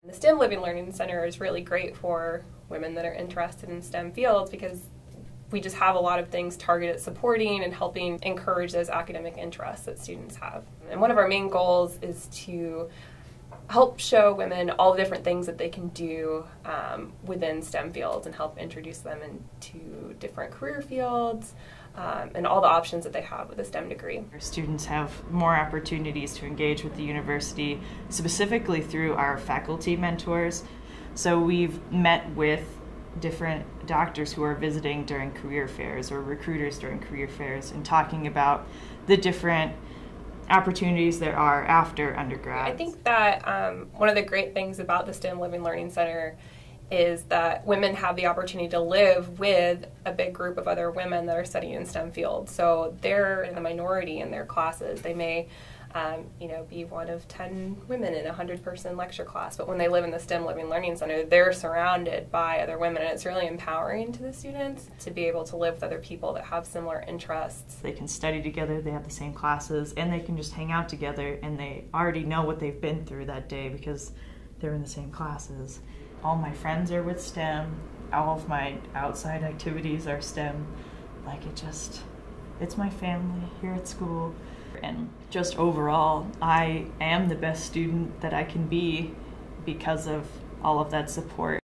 The STIM Living Learning Center is really great for women that are interested in STEM fields because we just have a lot of things targeted at supporting and helping encourage those academic interests that students have. And one of our main goals is to help show women all the different things that they can do within STEM fields and help introduce them into different career fields and all the options that they have with a STEM degree. Our students have more opportunities to engage with the university, specifically through our faculty mentors. So we've met with different doctors who are visiting during career fairs or recruiters during career fairs and talking about the different opportunities there are after undergrad. I think that one of the great things about the STEM Living Learning Center is that women have the opportunity to live with a big group of other women that are studying in STEM fields. So they're in the minority in their classes. They may be one of 10 women in a 100-person lecture class, but when they live in the STEM Living Learning Center, they're surrounded by other women, and it's really empowering to the students to be able to live with other people that have similar interests. They can study together, they have the same classes, and they can just hang out together, and they already know what they've been through that day because they're in the same classes. All my friends are with STEM, all of my outside activities are STEM. It's my family here at school. And just overall, I am the best student that I can be because of all of that support.